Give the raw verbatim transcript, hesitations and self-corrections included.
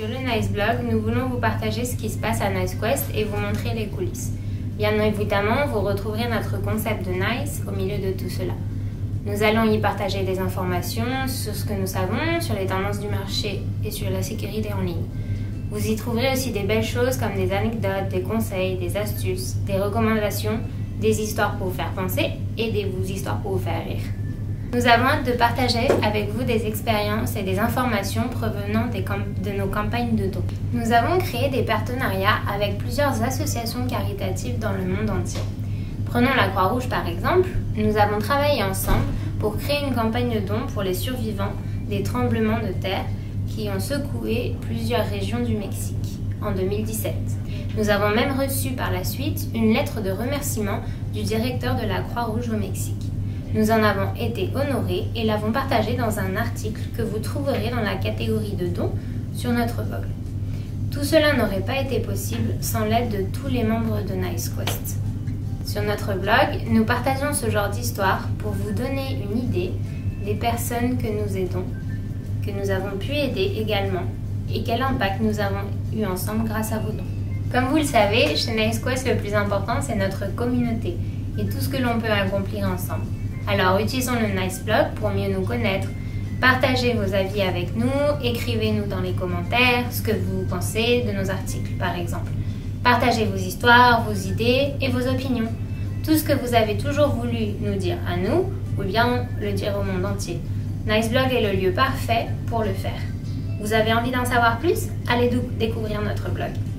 Sur le NiceBlog, nous voulons vous partager ce qui se passe à NiceQuest et vous montrer les coulisses. Bien évidemment, vous retrouverez notre concept de Nice au milieu de tout cela. Nous allons y partager des informations sur ce que nous savons, sur les tendances du marché et sur la sécurité en ligne. Vous y trouverez aussi des belles choses comme des anecdotes, des conseils, des astuces, des recommandations, des histoires pour vous faire penser et des histoires pour vous faire rire. Nous avons hâte de partager avec vous des expériences et des informations provenant des de nos campagnes de dons. Nous avons créé des partenariats avec plusieurs associations caritatives dans le monde entier. Prenons la Croix-Rouge par exemple, nous avons travaillé ensemble pour créer une campagne de dons pour les survivants des tremblements de terre qui ont secoué plusieurs régions du Mexique en deux mille dix-sept. Nous avons même reçu par la suite une lettre de remerciement du directeur de la Croix-Rouge au Mexique. Nous en avons été honorés et l'avons partagé dans un article que vous trouverez dans la catégorie de dons sur notre blog. Tout cela n'aurait pas été possible sans l'aide de tous les membres de NiceQuest. Sur notre blog, nous partageons ce genre d'histoire pour vous donner une idée des personnes que nous aidons, que nous avons pu aider également et quel impact nous avons eu ensemble grâce à vos dons. Comme vous le savez, chez NiceQuest, le plus important, c'est notre communauté et tout ce que l'on peut accomplir ensemble. Alors utilisons le NiceBlog pour mieux nous connaître. Partagez vos avis avec nous, écrivez-nous dans les commentaires ce que vous pensez de nos articles par exemple. Partagez vos histoires, vos idées et vos opinions. Tout ce que vous avez toujours voulu nous dire à nous ou bien le dire au monde entier. NiceBlog est le lieu parfait pour le faire. Vous avez envie d'en savoir plus? Allez découvrir notre blog.